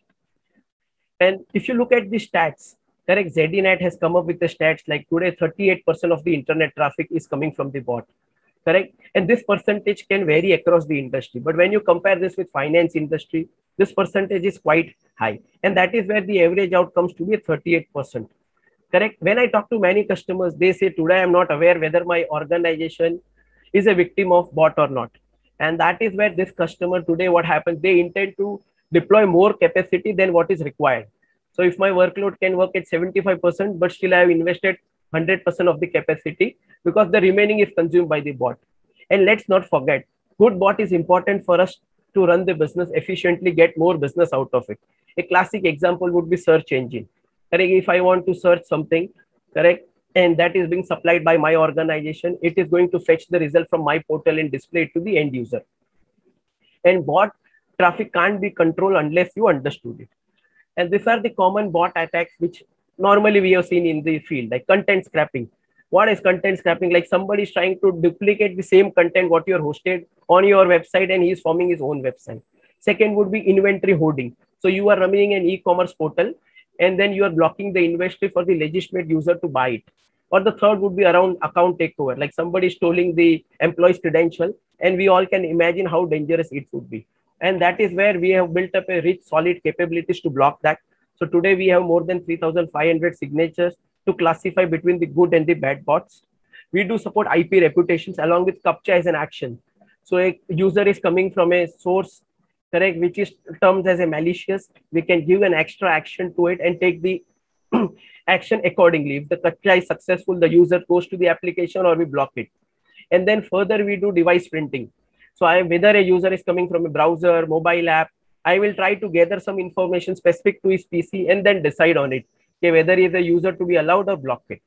And if you look at the stats, correct, Z D Net has come up with the stats like today, thirty-eight percent of the internet traffic is coming from the bot. Correct. And this percentage can vary across the industry. But when you compare this with finance industry, this percentage is quite high. And that is where the average out comes to be thirty-eight percent. Correct. When I talk to many customers, they say today I'm not aware whether my organization is a victim of bot or not. And that is where this customer today, what happens, they intend to deploy more capacity than what is required. So if my workload can work at seventy-five percent, but still I have invested one hundred percent of the capacity because the remaining is consumed by the bot. And let's not forget, good bot is important for us to run the business efficiently, get more business out of it. A classic example would be search engine. Correct? If I want to search something, correct, and that is being supplied by my organization, it is going to fetch the result from my portal and display it to the end user. And bot traffic can't be controlled unless you understood it. And these are the common bot attacks which normally we have seen in the field, like content scrapping. What is content scrapping? Like somebody is trying to duplicate the same content what you are hosted on your website and he is forming his own website. Second would be inventory hoarding. So you are running an e-commerce portal and then you are blocking the inventory for the legitimate user to buy it. Or the third would be around account takeover, like somebody stealing the employee's credential, and we all can imagine how dangerous it would be. And that is where we have built up a rich, solid capabilities to block that. So today we have more than three thousand five hundred signatures to classify between the good and the bad bots. We do support I P reputations along with CAPTCHA as an action. So a user is coming from a source, correct, which is termed as a malicious. We can give an extra action to it and take the action accordingly. If the CAPTCHA is successful, the user goes to the application or we block it. And then further we do device printing. So I, whether a user is coming from a browser, mobile app, I will try to gather some information specific to his P C and then decide on it, okay, whether he is a user to be allowed or block it.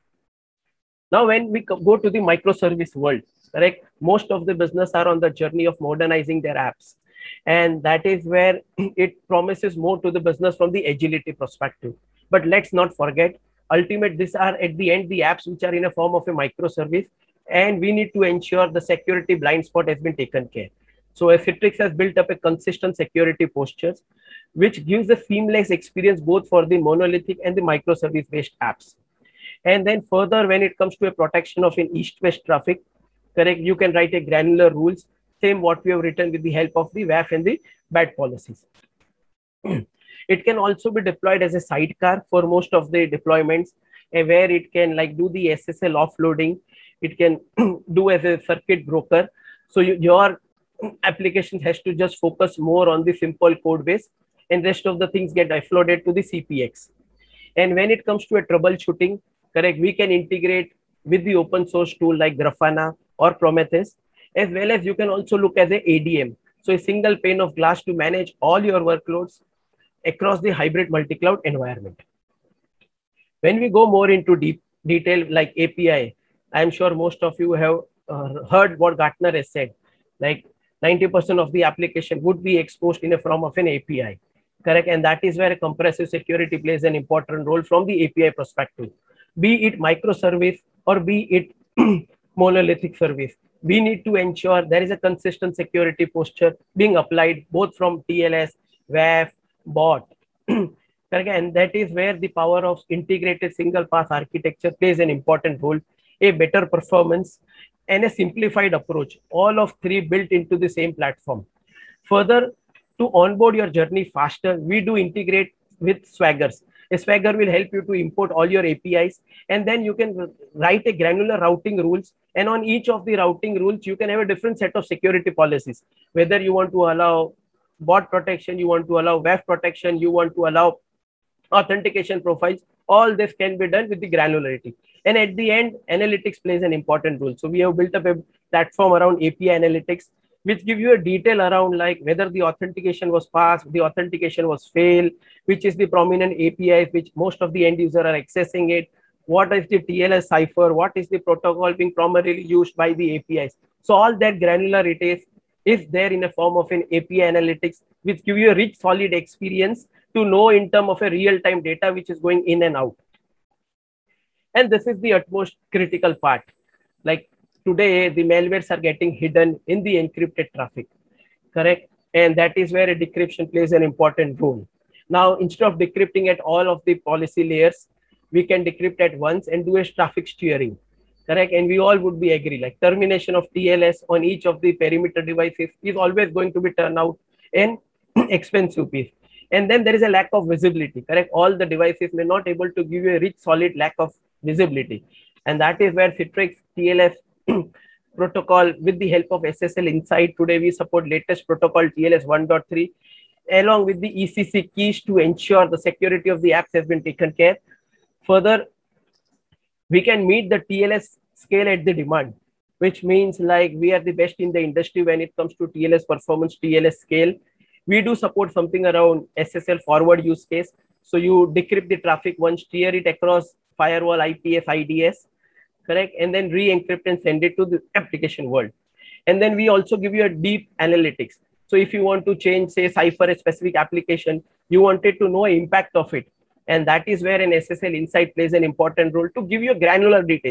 Now, when we go to the microservice world, correct, most of the business are on the journey of modernizing their apps. And that is where it promises more to the business from the agility perspective. But let's not forget, ultimate, these are at the end the apps which are in a form of a microservice, and we need to ensure the security blind spot has been taken care. So Citrix has built up a consistent security postures, which gives a seamless experience both for the monolithic and the microservice based apps. And then further, when it comes to a protection of an east-west traffic, correct, you can write a granular rules, same what we have written with the help of the W A F and the B A D policies. It can also be deployed as a sidecar for most of the deployments, where it can like do the S S L offloading. It can do as a circuit broker. So you, your application has to just focus more on the simple code base, and rest of the things get offloaded to the C P X. And when it comes to a troubleshooting, correct, we can integrate with the open source tool like Grafana or Prometheus, as well as you can also look as a A D M. So a single pane of glass to manage all your workloads across the hybrid multi-cloud environment. When we go more into deep detail like A P I, I'm sure most of you have uh, heard what Gartner has said, like ninety percent of the application would be exposed in a form of an A P I, correct? And that is where a compressive security plays an important role from the A P I perspective, be it microservice or be it monolithic service. We need to ensure there is a consistent security posture being applied both from T L S, W A F, bot. And that is where the power of integrated single path architecture plays an important role, a better performance and a simplified approach, all of three built into the same platform. Further, to onboard your journey faster, we do integrate with Swaggers. A Swagger will help you to import all your A P Is, and then you can write a granular routing rules. And on each of the routing rules, you can have a different set of security policies, whether you want to allow bot protection, you want to allow W A F protection, you want to allow authentication profiles. All this can be done with the granularity. And at the end, analytics plays an important role. So we have built up a platform around A P I analytics, which give you a detail around like whether the authentication was passed, the authentication was failed, which is the prominent A P Is, which most of the end user are accessing it, what is the T L S cipher, what is the protocol being primarily used by the A P Is. So all that granularity is, is there in a form of an A P I analytics, which give you a rich, solid experience to know in terms of a real-time data which is going in and out. And this is the utmost critical part. Like today, the malwares are getting hidden in the encrypted traffic, correct? And that is where a decryption plays an important role. Now, instead of decrypting at all of the policy layers, we can decrypt at once and do a traffic steering, correct? And we all would be agree, like termination of T L S on each of the perimeter devices is always going to be turned out an expensive piece. And then there is a lack of visibility, correct? All the devices may not able to give you a rich, solid lack of visibility. And that is where Citrix T L S protocol with the help of S S L Insight, today we support latest protocol T L S one point three, along with the E C C keys to ensure the security of the apps has been taken care. Further, we can meet the T L S scale at the demand, which means like we are the best in the industry when it comes to T L S performance, T L S scale. We do support something around S S L forward use case. So you decrypt the traffic once, steer it across firewall, I P S, I D S, correct? And then re-encrypt and send it to the application world. And then we also give you a deep analytics. So if you want to change, say, cipher a specific application, you wanted to know impact of it. And that is where an S S L Insight plays an important role to give you granular details.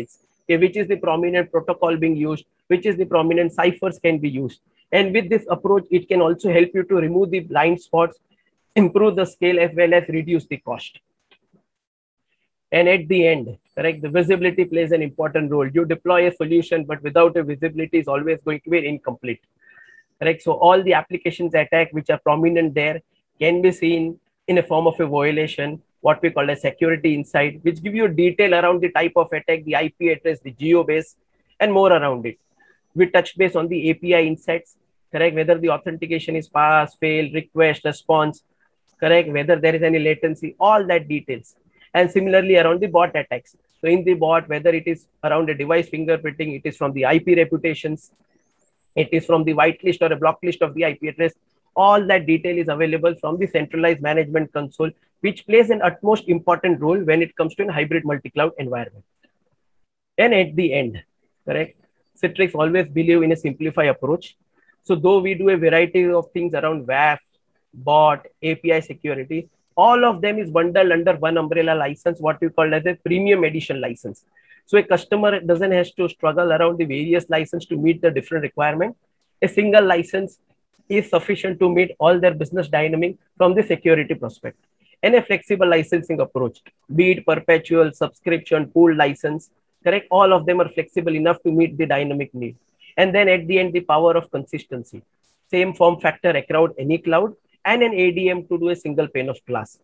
okay, which is the prominent protocol being used, which is the prominent ciphers can be used. And with this approach, it can also help you to remove the blind spots, improve the scale, as well as reduce the cost. And at the end, correct, the visibility plays an important role. You deploy a solution, but without a visibility is always going to be incomplete. Correct. So all the applications attack which are prominent there can be seen in a form of a violation, what we call a security insight, which give you detail around the type of attack, the I P address, the geo base, and more around it. We touch base on the A P I insights, correct, whether the authentication is pass, fail, request, response, correct, whether there is any latency, all that details. And similarly around the bot attacks. So in the bot, whether it is around a device fingerprinting, it is from the I P reputations, it is from the whitelist or a block list of the I P address. All that detail is available from the centralized management console, which plays an utmost important role when it comes to a hybrid multi-cloud environment. And at the end, correct, Citrix always believe in a simplified approach. So though we do a variety of things around W A F, bot, A P I security, all of them is bundled under one umbrella license, what we call as a premium edition license. So a customer doesn't have to struggle around the various licenses to meet the different requirement. A single license is sufficient to meet all their business dynamic from the security perspective. And a flexible licensing approach, be it perpetual, subscription, pool license, correct? All of them are flexible enough to meet the dynamic need. And then at the end, the power of consistency. Same form factor across any cloud, and an A D M to do a single pane of glass.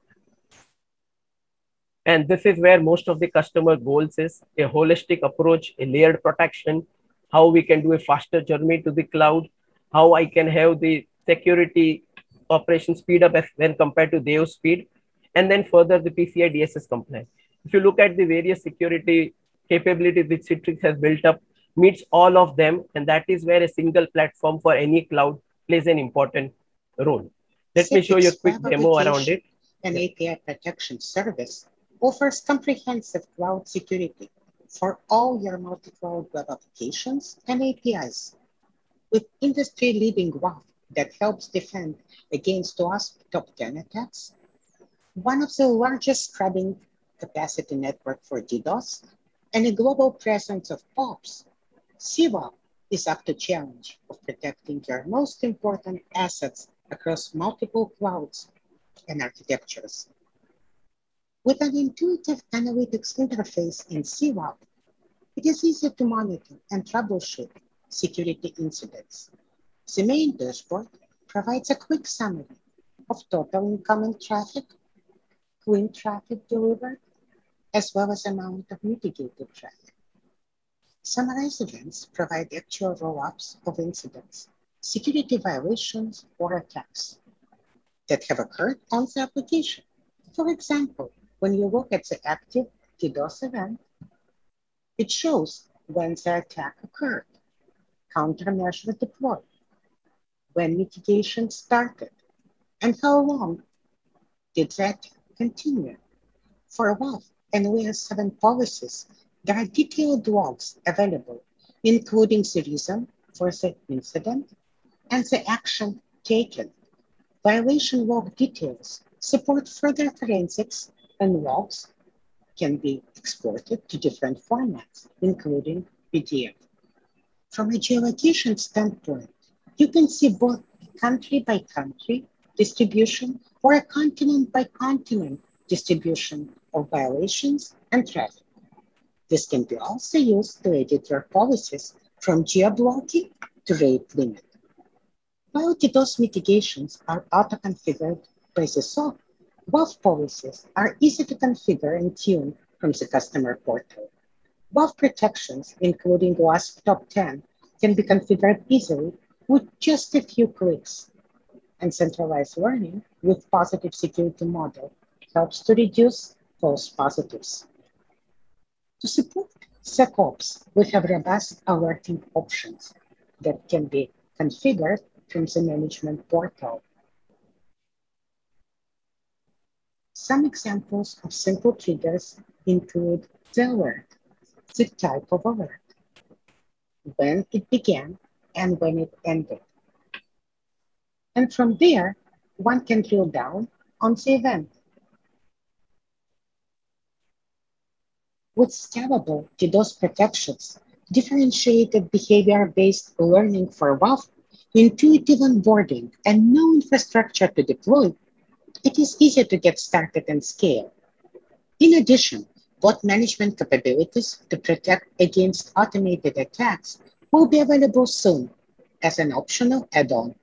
And this is where most of the customer goals is a holistic approach, a layered protection, how we can do a faster journey to the cloud, how I can have the security operation speed up when compared to their speed, and then further the P C I D S S compliance. If you look at the various security capabilities which Citrix has built up, meets all of them, and that is where a single platform for any cloud plays an important role. Let Citrix me show you a quick demo around it. An A P I protection service offers comprehensive cloud security for all your multi-cloud web applications and A P Is. With industry-leading W A F that helps defend against WASP top ten attacks, one of the largest scrubbing capacity network for DDoS, and a global presence of P O Ps, C W A P is up to challenge of protecting your most important assets across multiple clouds and architectures. With an intuitive analytics interface in C W A P, it is easy to monitor and troubleshoot security incidents. The main dashboard provides a quick summary of total incoming traffic, clean traffic delivered, as well as amount of mitigated traffic. Summarized events provide actual roll-ups of incidents, security violations, or attacks that have occurred on the application. For example, when you look at the active DDoS event, it shows when the attack occurred, countermeasure deployed, when mitigation started, and how long did that continue. For W A F and W A S seven policies, there are detailed logs available, including the reason for the incident and the action taken. Violation log details support further forensics, and logs can be exported to different formats, including P D F. From a geolocation standpoint, you can see both country by country distribution or a continent by continent distribution of violations and traffic. This can be also used to edit your policies from geo-blocking to rate limit. While DDoS mitigations are auto-configured by the S O C, W A F policies are easy to configure and tune from the customer portal. W A F protections, including WASP top ten, can be configured easily with just a few clicks. And centralized learning with positive security model helps to reduce false positives. To support SecOps, we have robust alerting options that can be configured from the management portal. Some examples of simple triggers include the alert, the type of alert, when it began, and when it ended. And from there, one can drill down on the event. with scalable DDoS protections, differentiated behavior-based learning for W A F, intuitive onboarding, and no infrastructure to deploy, it is easy to get started and scale. In addition, bot management capabilities to protect against automated attacks will be available soon as an optional add-on.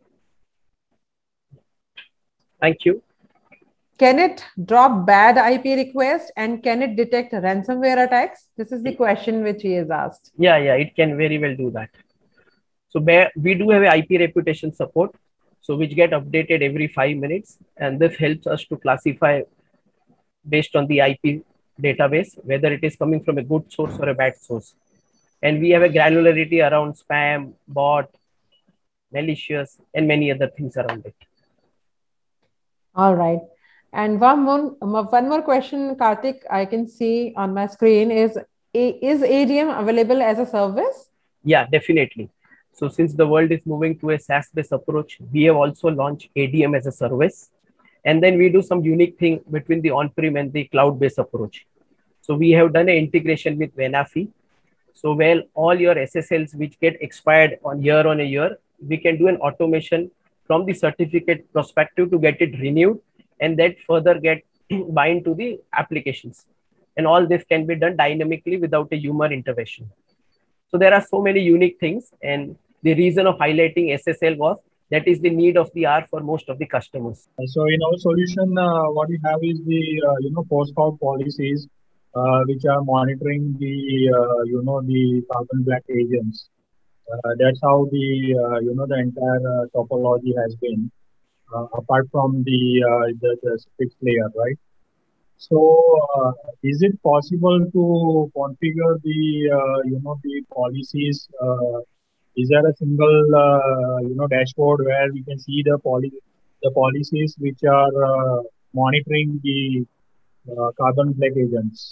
Thank you. Can it drop bad I P requests and can it detect ransomware attacks? This is the question which he has asked. Yeah, yeah, it can very well do that. So we do have a I P reputation support, so which get updated every five minutes. And this helps us to classify based on the I P database, whether it is coming from a good source or a bad source. And we have a granularity around spam, bot, malicious, and many other things around it. All right. And one more, one more question, Karthik, I can see on my screen is, is A D M available as a service? Yeah, definitely. So since the world is moving to a SaaS-based approach, we have also launched A D M as a service. And then we do some unique thing between the on-prem and the cloud-based approach. So we have done an integration with Venafi. So while all your S S Ls which get expired on year on a year, we can do an automation from the certificate perspective to get it renewed, and that further get bind to the applications. And all this can be done dynamically without a human intervention. So there are so many unique things, and the reason of highlighting S S L was that is the need of the hour for most of the customers. So in our solution, uh, what we have is the uh, you know post-out policies, uh, which are monitoring the uh, you know the carbon black agents. Uh, that's how the uh, you know the entire uh, topology has been. Uh, apart from the, uh, the the Citrix layer, right? So, uh, is it possible to configure the uh, you know the policies? Uh, is there a single uh, you know dashboard where we can see the poli the policies which are uh, monitoring the uh, carbon black agents?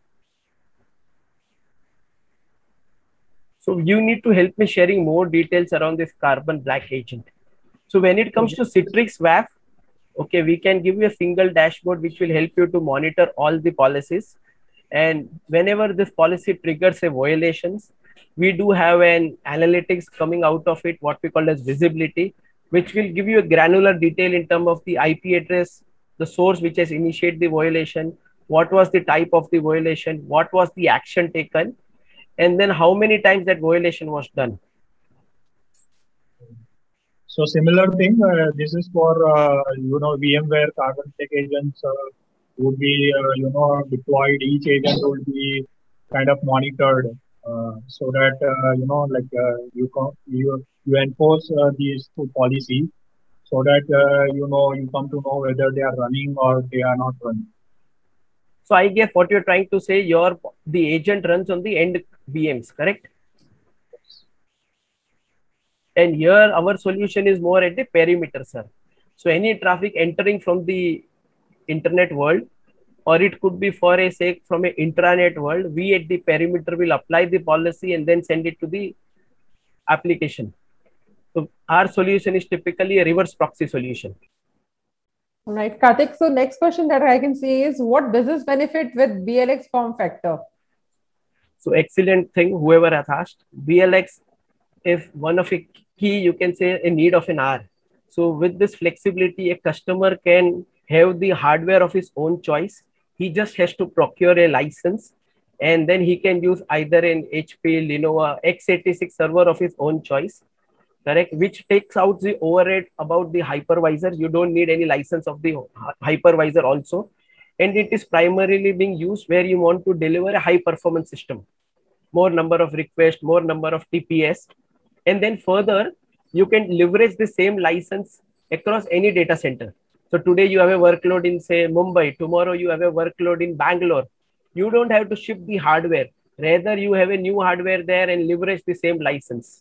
So you need to help me sharing more details around this carbon black agent. So when it comes to Citrix W A F, okay, we can give you a single dashboard which will help you to monitor all the policies. And whenever this policy triggers a violations, we do have an analytics coming out of it, what we call as visibility, which will give you a granular detail in terms of the I P address, the source which has initiated the violation, what was the type of the violation, what was the action taken, and then how many times that violation was done. So similar thing, uh, this is for, uh, you know, VMware carbon black agents uh, would be, uh, you know, deployed. Each agent will be kind of monitored uh, so that, uh, you know, like uh, you, you, you enforce uh, these two policies so that, uh, you know, you come to know whether they are running or they are not running. So I guess what you're trying to say, your the agent runs on the end V Ms, correct? And here our solution is more at the perimeter, sir. So any traffic entering from the internet world, or it could be for a sake from an intranet world, we at the perimeter will apply the policy and then send it to the application. So our solution is typically a reverse proxy solution. All right, Karthik. So next question that I can see is, what business benefit with B L X form factor? So excellent thing, whoever has asked. B L X is one of a key, you can say, a need of an hour. So with this flexibility, a customer can have the hardware of his own choice. He just has to procure a license, and then he can use either an H P, Lenovo, x eighty-six server of his own choice, correct? Which takes out the overhead about the hypervisor. You don't need any license of the hypervisor also. And it is primarily being used where you want to deliver a high performance system, more number of requests, more number of T P S. And then further, you can leverage the same license across any data center. So today you have a workload in, say, Mumbai. Tomorrow you have a workload in Bangalore. You don't have to ship the hardware. Rather, you have a new hardware there and leverage the same license.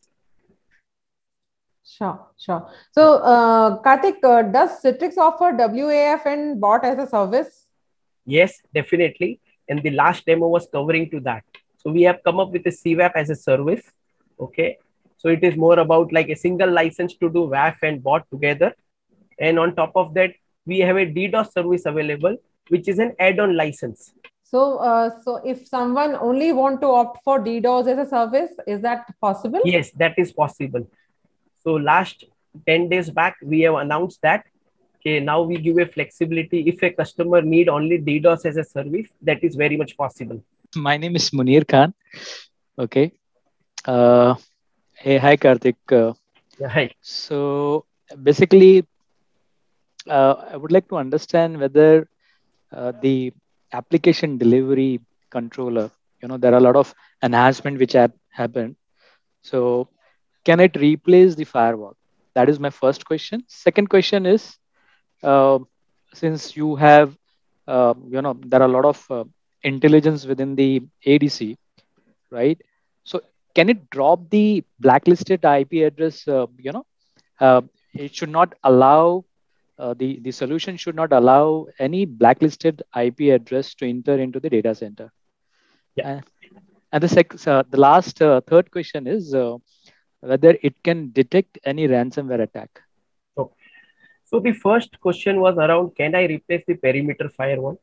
Sure, sure. So, uh, Karthik, uh, does Citrix offer W A F and bot as a service? Yes, definitely. And the last demo was covering to that. So we have come up with a C WAF as a service. Okay. So it is more about like a single license to do W A F and bot together. And on top of that, we have a DDoS service available, which is an add-on license. So, uh, so if someone only want to opt for DDoS as a service, is that possible? Yes, that is possible. So last ten days back, we have announced that, okay, now we give a flexibility. If a customer need only DDoS as a service, that is very much possible. My name is Munir Khan. Okay. Uh, hey, hi, Karthik. Uh, yeah, hi. So basically, uh, I would like to understand whether uh, the application delivery controller, you know, there are a lot of enhancement which have happened. So can it replace the firewall? That is my first question. Second question is, uh, since you have, uh, you know, there are a lot of uh, intelligence within the A D C, right? So can it drop the blacklisted I P address? Uh, you know, uh, it should not allow, uh, the, the solution should not allow any blacklisted I P address to enter into the data center. Yeah. Uh, and the, sec- uh, the last uh, third question is uh, whether it can detect any ransomware attack. So, so the first question was around, can I replace the perimeter firewall?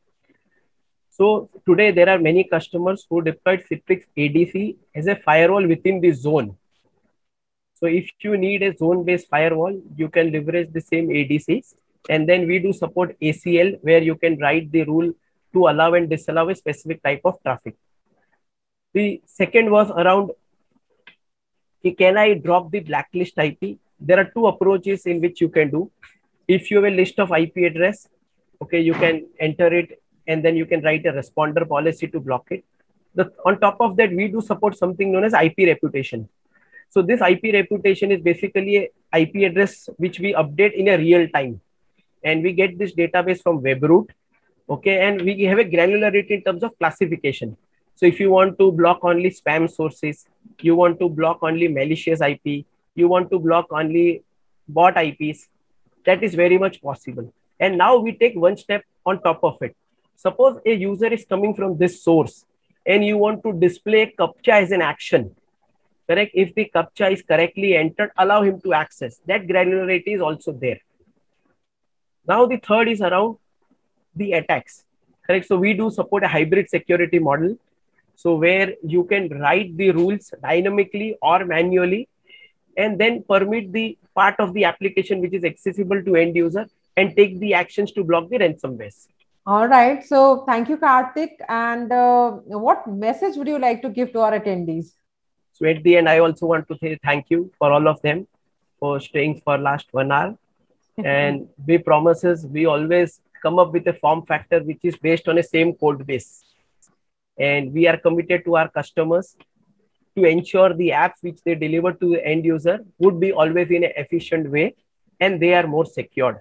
So today there are many customers who deployed Citrix A D C as a firewall within the zone. So if you need a zone-based firewall, you can leverage the same A D Cs. And then we do support A C L, where you can write the rule to allow and disallow a specific type of traffic. The second was around, can I drop the blacklist I P? There are two approaches in which you can do. If you have a list of I P address, okay, you can enter it and then you can write a responder policy to block it. The, on top of that, we do support something known as I P reputation. So this I P reputation is basically a I P address which we update in a real time. And we get this database from Webroot, okay, and we have a granularity in terms of classification. So if you want to block only spam sources, you want to block only malicious I P, you want to block only bot I Ps, that is very much possible. And now we take one step on top of it. Suppose a user is coming from this source and you want to display CAPTCHA as an action. Correct? If the CAPTCHA is correctly entered, allow him to access. That granularity is also there. Now the third is around the attacks. Correct? So we do support a hybrid security model. So where you can write the rules dynamically or manually and then permit the part of the application which is accessible to end user and take the actions to block the ransomware. All right. So thank you, Karthik. And uh, what message would you like to give to our attendees? So at the end, I also want to say thank you for all of them for staying for last one hour. And we promises we always come up with a form factor which is based on a same code base. And we are committed to our customers to ensure the apps which they deliver to the end user would be always in an efficient way and they are more secured.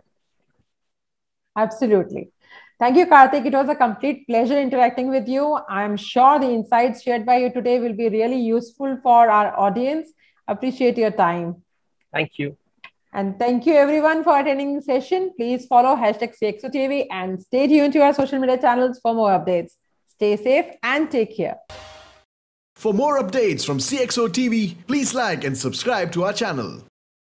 Absolutely. Thank you, Karthik. It was a complete pleasure interacting with you. I'm sure the insights shared by you today will be really useful for our audience. Appreciate your time. Thank you. And thank you everyone for attending the session. Please follow hashtag C X O T V and stay tuned to our social media channels for more updates. Stay safe and take care. For more updates from C X O T V, please like and subscribe to our channel.